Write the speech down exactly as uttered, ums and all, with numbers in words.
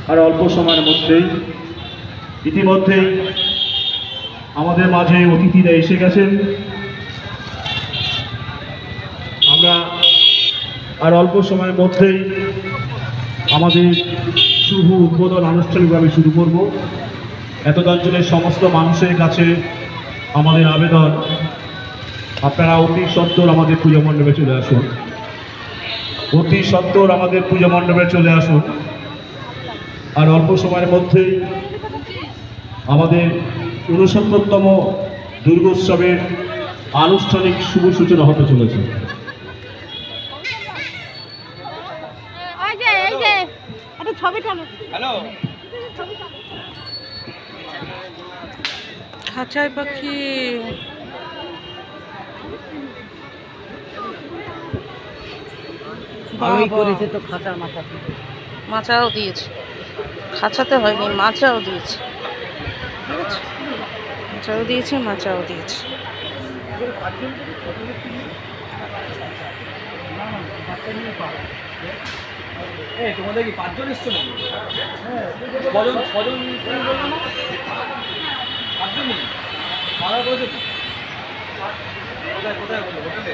আর অল্প সময়ের মধ্যেই ইতিমধ্যেই আমাদের মাঝে অতিথিরা এসে গেছেন। আমরা আর অল্প সময়ের মধ্যেই আমাদের শুভ উদ্বোধন আনুষ্ঠানিকভাবে শুরু করব। এতদ অঞ্চলের সমস্ত মানুষের কাছে আমাদের আবেদন, আপনারা অতি সত্বর আমাদের পূজা মণ্ডপে চলে আসুন, অতি সত্বর আমাদের পূজা মণ্ডপে চলে আসুন। আর অল্প সময়ের মধ্যেই আমাদের ঊনসত্তরতম দুর্গোৎসবের আনুষ্ঠানিক শুভ সূচনা হতে চলেছে। খাঁচায় পাখি করেছে তো, খাঁচার মাথা মাচাও দিয়েছে, খাঁচাতে হয়নি, মাচাও দিয়েছে, ঠিক আছে, মাচাও দিয়েছে, মাচাও দিয়েছে। তোমাদের কি পাঁচজন এসছো নাকি? ছজন ছজন পাঁচজনই ভাড়া করেছে। কোথায় কোথায় হোটেলে?